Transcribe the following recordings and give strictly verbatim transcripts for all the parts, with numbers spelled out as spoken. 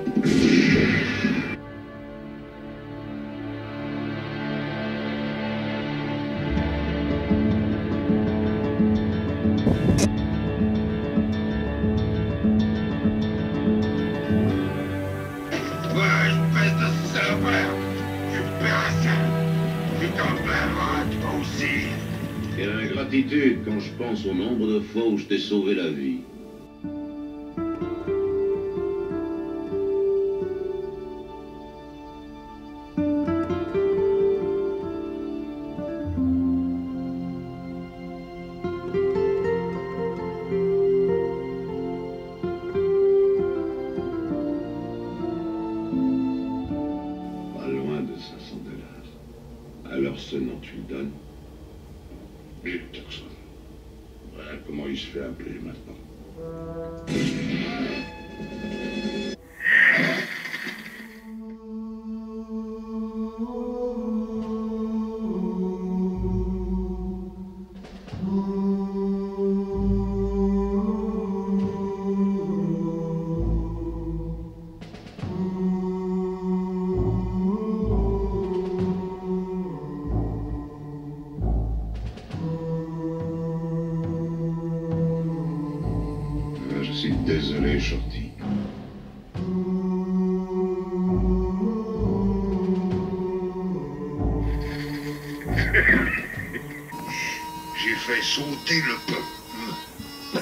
Quelle ingratitude quand je pense au nombre de fois où je t'ai sauvé la vie. Pas loin de cinq cents dollars. Alors seulement tu le donnes? Peterson. Voilà comment il se fait appeler maintenant. Je suis désolé, Shorty. J'ai fait sauter le peuple.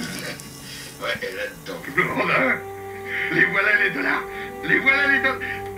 Ouais, et là-dedans. Les voilà les dollars. Les voilà les dollars.